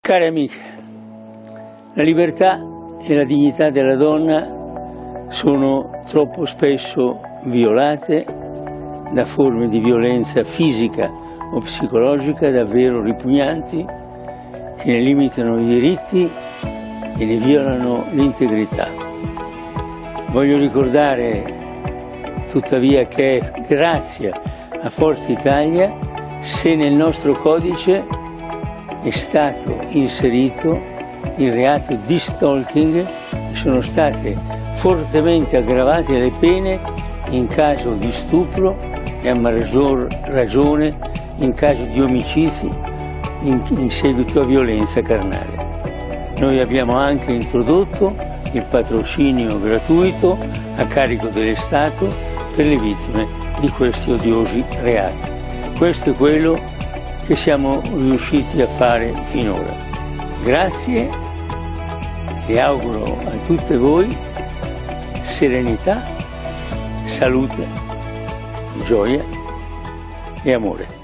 Care amiche, la libertà e la dignità della donna sono troppo spesso violate da forme di violenza fisica o psicologica davvero ripugnanti che ne limitano i diritti e ne violano l'integrità. Voglio ricordare tuttavia che grazie a Forza Italia se nel nostro codice è stato inserito il reato di stalking e sono state fortemente aggravate le pene in caso di stupro e a maggior ragione in caso di omicidi in seguito a violenza carnale. Noi abbiamo anche introdotto il patrocinio gratuito a carico dello Stato per le vittime di questi odiosi reati. Questo è quello che siamo riusciti a fare finora. Grazie e auguro a tutte voi serenità, salute, gioia e amore.